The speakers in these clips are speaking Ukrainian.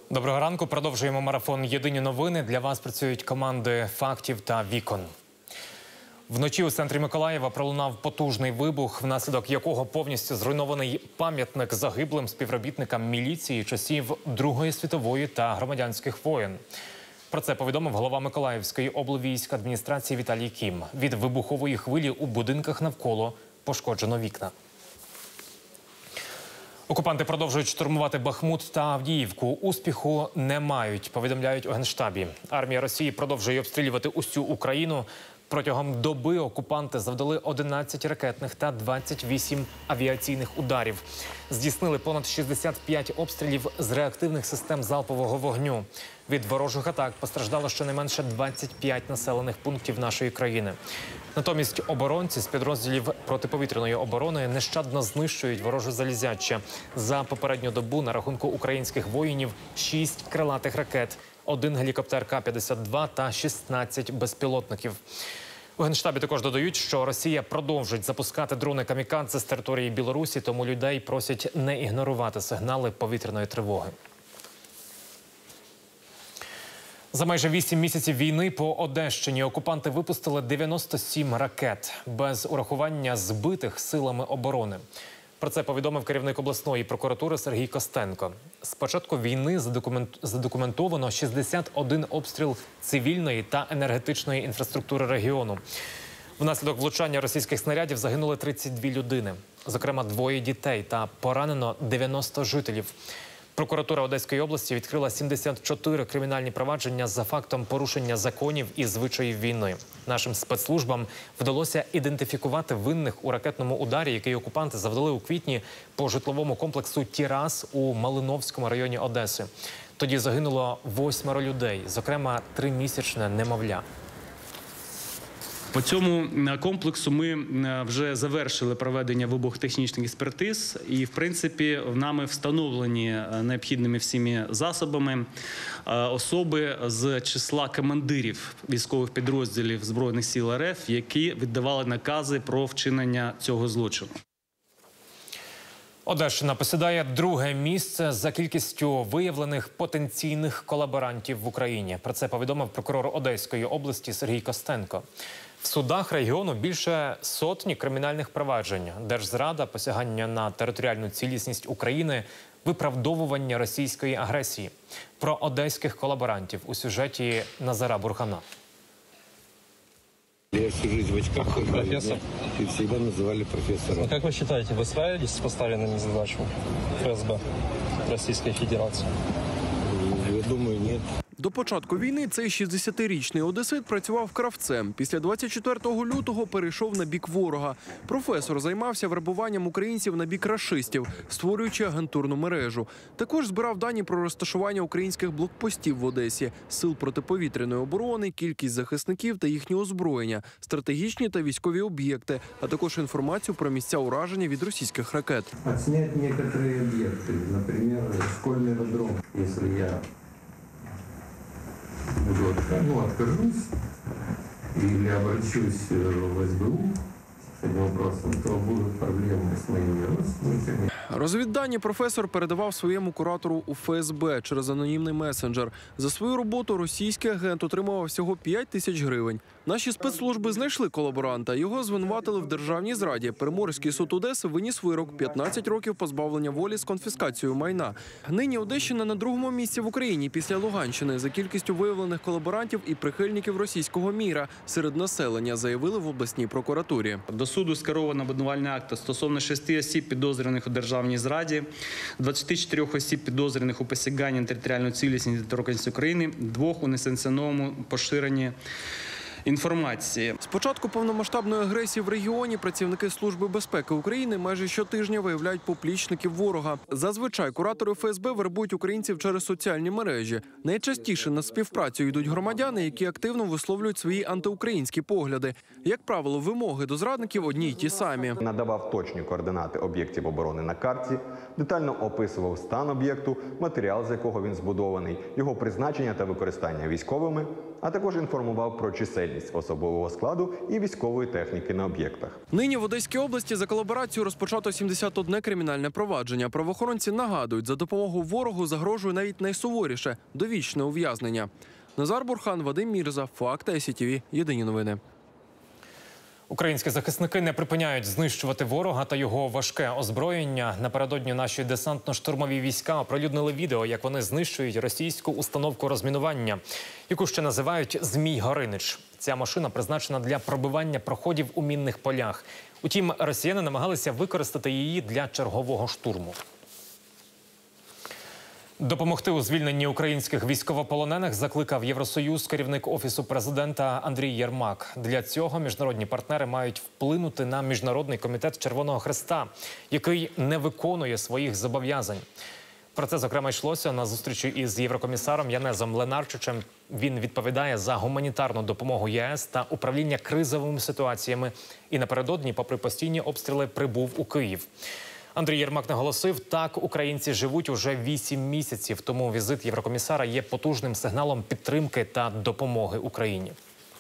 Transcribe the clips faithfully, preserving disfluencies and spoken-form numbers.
Доброго ранку. Продовжуємо марафон «Єдині новини». Для вас працюють команди «Фактів» та «Вікон». Вночі у центрі Миколаєва пролунав потужний вибух, внаслідок якого повністю зруйнований пам'ятник загиблим співробітникам міліції часів Другої світової та громадянських воєн. Про це повідомив голова Миколаївської облвійськадміністрації Віталій Кім. Від вибухової хвилі у будинках навколо пошкоджено вікна. Окупанти продовжують штурмувати Бахмут та Авдіївку. Успіху не мають, повідомляють у Генштабі. Армія Росії продовжує обстрілювати усю Україну. Протягом доби окупанти завдали одинадцять ракетних та двадцять вісім авіаційних ударів. Здійснили понад шістдесят п'ять обстрілів з реактивних систем залпового вогню. Від ворожих атак постраждало щонайменше двадцять п'ять населених пунктів нашої країни. Натомість оборонці з підрозділів протиповітряної оборони нещадно знищують вороже залізяче. За попередню добу на рахунку українських воїнів шість крилатих ракет, один гелікоптер Ка п'ятдесят два та шістнадцять безпілотників. У Генштабі також додають, що Росія продовжить запускати дрони камікадзе з території Білорусі, тому людей просять не ігнорувати сигнали повітряної тривоги. За майже вісім місяців війни по Одещині окупанти випустили дев'яносто сім ракет без урахування збитих силами оборони. Про це повідомив керівник обласної прокуратури Сергій Костенко. З початку війни задокументовано шістдесят один обстріл цивільної та енергетичної інфраструктури регіону. Внаслідок влучання російських снарядів загинули тридцять дві людини, зокрема двоє дітей, та поранено дев'яносто жителів. Прокуратура Одеської області відкрила сімдесят чотири кримінальні провадження за фактом порушення законів і звичаїв війни. Нашим спецслужбам вдалося ідентифікувати винних у ракетному ударі, який окупанти завдали у квітні по житловому комплексу «Тірас» у Малиновському районі Одеси. Тоді загинуло восьмеро людей, зокрема тримісячне немовля. По цьому комплексу ми вже завершили проведення вибухотехнічних експертиз і, в принципі, нами встановлені необхідними всіми засобами особи з числа командирів військових підрозділів Збройних сил Ер Еф, які віддавали накази про вчинення цього злочину. Одещина посідає друге місце за кількістю виявлених потенційних колаборантів в Україні. Про це повідомив прокурор Одеської області Сергій Костенко. В судах регіону більше сотні кримінальних проваджень. Держзрада, посягання на територіальну цілісність України, виправдовування російської агресії. Про одеських колаборантів у сюжеті Назара Бурхана. Я всю жизнь в очках, профессор, и всегда называли профессором. А как вы считаете, вы справились с поставленными задачами Эф Эс Бэ Российской Федерации? Я думаю, нет. До початку війни цей шістдесятирічний одесит працював кравцем. Після двадцять четвертого лютого перейшов на бік ворога. Професор займався вербуванням українців на бік рашистів, створюючи агентурну мережу. Також збирав дані про розташування українських блокпостів в Одесі, сил протиповітряної оборони, кількість захисників та їхнє озброєння, стратегічні та військові об'єкти, а також інформацію про місця ураження від російських ракет. Отснять некоторые объекты, например, школьный аэродром, если я ну, откажусь или обращусь в Эс Бэ У с этим вопросом, то будут проблемы с моими родственниками. Розвіддані професор передавав своєму куратору у Еф Ес Бэ через анонімний месенджер. За свою роботу російський агент отримував всього п'ять тисяч гривень. Наші спецслужби знайшли колаборанта. Його звинуватили в державній зраді. Приморський суд Одеси виніс вирок – п'ятнадцять років позбавлення волі з конфіскацією майна. Нині Одещина на другому місці в Україні після Луганщини за кількістю виявлених колаборантів і прихильників російського міра серед населення, заявили в обласній прокуратурі. До суду скеровано обвинувальний акт стосовно шести осіб, підозрюваних у державній зраді, двадцяти чотирьох осіб, підозрюваних у посяганні на територіальну цілісність і недоторканність України, двох у несанкціонованому поширенні інформації. З початку повномасштабної агресії в регіоні працівники Служби безпеки України майже щотижня виявляють поплічників ворога. Зазвичай куратори Еф Ес Бэ вербують українців через соціальні мережі. Найчастіше на співпрацю йдуть громадяни, які активно висловлюють свої антиукраїнські погляди. Як правило, вимоги до зрадників одні й ті самі. Надавав точні координати об'єктів оборони на карті, детально описував стан об'єкту, матеріал, з якого він збудований, його призначення та використання військовими, а також інформував про чисельність особового складу і військової техніки на об'єктах. Нині в Одеській області за колаборацію розпочато сімдесят одне кримінальне провадження. Правоохоронці нагадують, за допомогою ворогу загрожує навіть найсуворіше – довічне ув'язнення. Назар Бурхан, Вадим Мірза, Факти, ай сі ті ві, єдині новини. Українські захисники не припиняють знищувати ворога та його важке озброєння. Напередодні наші десантно-штурмові війська оприлюднили відео, як вони знищують російську установку розмінування, яку ще називають «Змій Горинич». Ця машина призначена для пробивання проходів у мінних полях. Утім, росіяни намагалися використати її для чергового штурму. Допомогти у звільненні українських військовополонених закликав Євросоюз керівник Офісу президента Андрій Єрмак. Для цього міжнародні партнери мають вплинути на Міжнародний комітет Червоного Хреста, який не виконує своїх зобов'язань. Про це, зокрема, йшлося на зустрічі із єврокомісаром Янезом Ленарчичем. Він відповідає за гуманітарну допомогу ЄС та управління кризовими ситуаціями. І напередодні, попри постійні обстріли, прибув у Київ. Андрій Єрмак наголосив, так українці живуть уже вісім місяців, тому візит єврокомісара є потужним сигналом підтримки та допомоги Україні.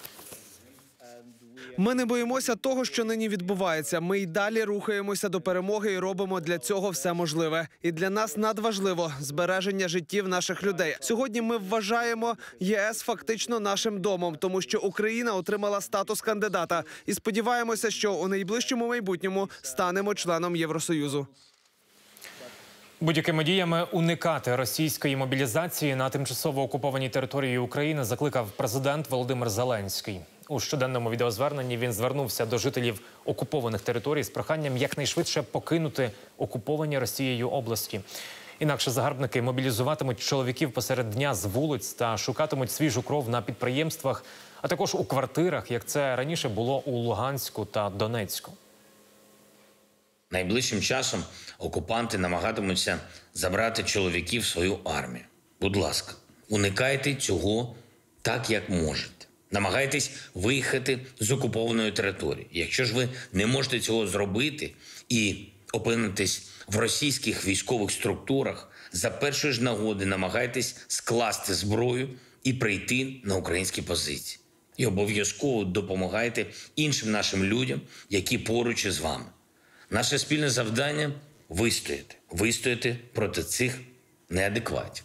Ми не боїмося того, що нині відбувається. Ми й далі рухаємося до перемоги і робимо для цього все можливе. І для нас надважливо збереження життів наших людей. Сьогодні ми вважаємо ЄС фактично нашим домом, тому що Україна отримала статус кандидата. І сподіваємося, що у найближчому майбутньому станемо членом Євросоюзу. Будь-якими діями уникати російської мобілізації на тимчасово окупованій території України закликав президент Володимир Зеленський. У щоденному відеозверненні він звернувся до жителів окупованих територій з проханням якнайшвидше покинути окуповані Росією області. Інакше загарбники мобілізуватимуть чоловіків посеред дня з вулиць та шукатимуть свіжу кров на підприємствах, а також у квартирах, як це раніше було у Луганську та Донецьку. Найближчим часом окупанти намагатимуться забрати чоловіків в свою армію. Будь ласка, уникайте цього так, як можете. Намагайтесь виїхати з окупованої території. Якщо ж ви не можете цього зробити і опинитесь в російських військових структурах, за першої ж нагоди намагайтесь скласти зброю і прийти на українські позиції. І обов'язково допомагайте іншим нашим людям, які поруч із вами. Наше спільне завдання – вистояти. Вистояти проти цих неадекватів.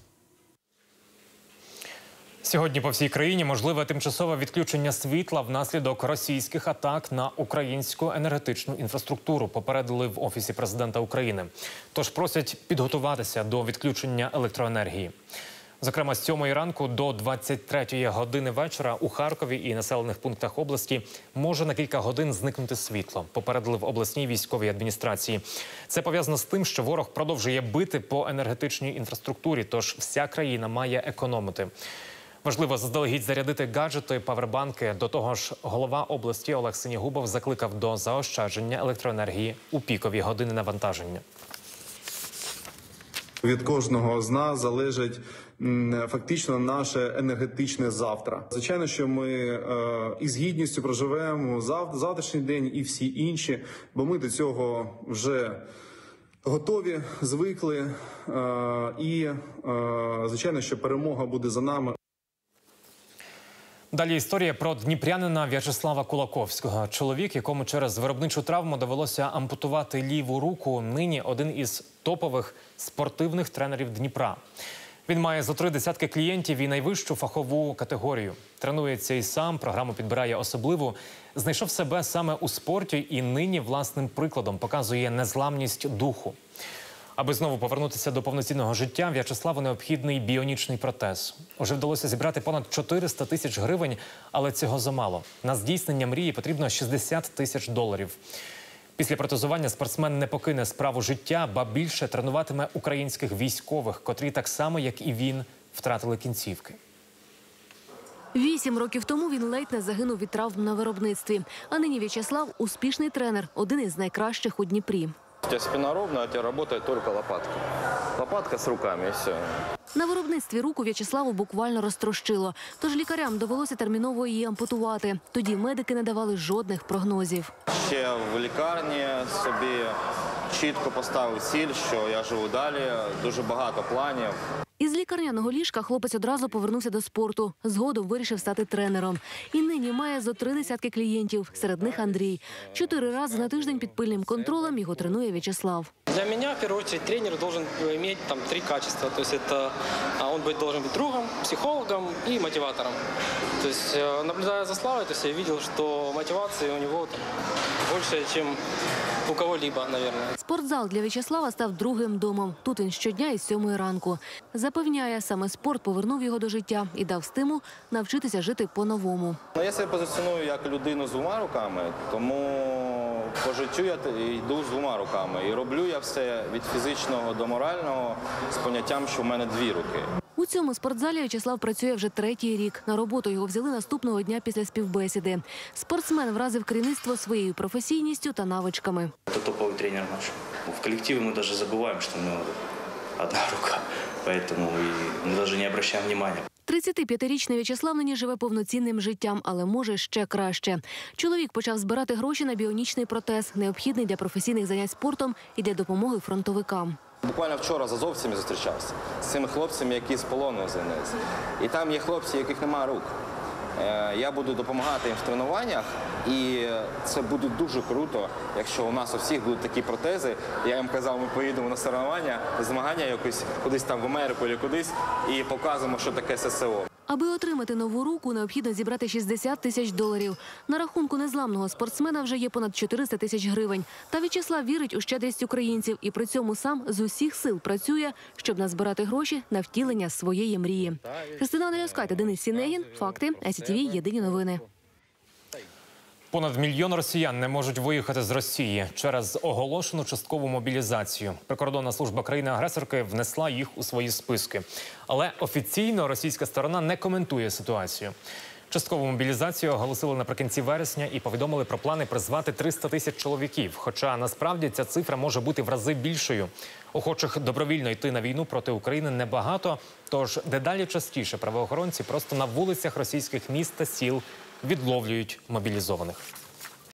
Сьогодні по всій країні можливе тимчасове відключення світла внаслідок російських атак на українську енергетичну інфраструктуру, попередили в Офісі президента України. Тож просять підготуватися до відключення електроенергії. Зокрема, з сьомої ранку до двадцять третьої години вечора у Харкові і населених пунктах області може на кілька годин зникнути світло, попередили в обласній військовій адміністрації. Це пов'язано з тим, що ворог продовжує бити по енергетичній інфраструктурі, тож вся країна має економити. Важливо заздалегідь зарядити гаджети, павербанки. До того ж, голова області Олег Синігубов закликав до заощадження електроенергії у пікові години навантаження. Від кожного з нас залежить фактично наше енергетичне завтра. Звичайно, що ми е, із гідністю проживемо зав, завтрашній день і всі інші, бо ми до цього вже готові, звикли. Е, і, е, звичайно, що перемога буде за нами. Далі історія про дніпрянина В'ячеслава Кулаковського. Чоловік, якому через виробничу травму довелося ампутувати ліву руку, нині один із топових спортивних тренерів Дніпра. Він має зо три десятки клієнтів і найвищу фахову категорію. Тренується і сам, програму підбирає особливу. Знайшов себе саме у спорті і нині власним прикладом показує незламність духу. Аби знову повернутися до повноцінного життя, В'ячеславу необхідний біонічний протез. Уже вдалося зібрати понад чотириста тисяч гривень, але цього замало. На здійснення мрії потрібно шістдесят тисяч доларів. Після протезування спортсмен не покине справу життя, ба більше тренуватиме українських військових, котрі так само, як і він, втратили кінцівки. Вісім років тому він ледь не загинув від травм на виробництві. А нині В'ячеслав – успішний тренер, один із найкращих у Дніпрі. У тебя спина ровная, у тебя работает только лопатка. Лопатка с руками, и все. На виробництві руку В'ячеславу буквально розтрощило. Тож лікарям довелося терміново її ампутувати. Тоді медики не давали жодних прогнозів. Ще в лікарні собі чітко поставив ціль, що я живу далі, дуже багато планів. Із лікарняного ліжка хлопець одразу повернувся до спорту. Згодом вирішив стати тренером. І нині має зо три десятки клієнтів, серед них Андрій. Чотири рази на тиждень під пильним контролем його тренує В'ячеслав. Для меня, в первую очередь, тренер должен иметь там три качества. То есть это а, он быть, должен быть другом, психологом и мотиватором. То есть, э, наблюдая за Славой, то есть я видел, что мотивации у него там больше, чем у кого-либо, наверное. Спортзал для В'ячеслава став другим домом. Тут він щодня із сьомої ранку. Запевняє, саме спорт повернув його до життя і дав стимул навчитися жити по-новому. Я себе позиціоную як людину з двома руками, тому по життю я йду з двома руками. І роблю я все від фізичного до морального з поняттям, що в мене дві руки. У цьому спортзалі В'ячеслав працює вже третій рік. На роботу його взяли наступного дня після співбесіди. Спортсмен вразив керівництво своєю професійністю та навичками. Це топовий тренер наш. В колективі ми навіть забуваємо, що в нього одна рука. Тому ми навіть не звертаємо уваги. тридцятип'ятирічний В'ячеслав нині живе повноцінним життям, але може ще краще. Чоловік почав збирати гроші на біонічний протез, необхідний для професійних занять спортом і для допомоги фронтовикам. Буквально вчора з азовцями зустрічався, з цими хлопцями, які з полону звільнилися. І там є хлопці, яких немає рук. Я буду допомагати їм в тренуваннях, і це буде дуже круто, якщо у нас у всіх будуть такі протези. Я їм казав, ми поїдемо на соревнування, змагання якось кудись там в Америку або кудись і показуємо, що таке ССО. Аби отримати нову руку, необхідно зібрати шістдесят тисяч доларів. На рахунку незламного спортсмена вже є понад чотириста тисяч гривень. Та В'ячеслав вірить у щедрість українців і при цьому сам з усіх сил працює, щоб назбирати гроші на втілення своєї мрії. Христина Андріевська та Денис Сінегін. Факти. ай сі ті ві. Єдині новини. Понад мільйон росіян не можуть виїхати з Росії через оголошену часткову мобілізацію. Прикордонна служба країни-агресорки внесла їх у свої списки. Але офіційно російська сторона не коментує ситуацію. Часткову мобілізацію оголосили наприкінці вересня і повідомили про плани призвати триста тисяч чоловіків. Хоча насправді ця цифра може бути в рази більшою. Охочих добровільно йти на війну проти України небагато, тож дедалі частіше правоохоронці просто на вулицях російських міст та сіл відловлюють мобілізованих.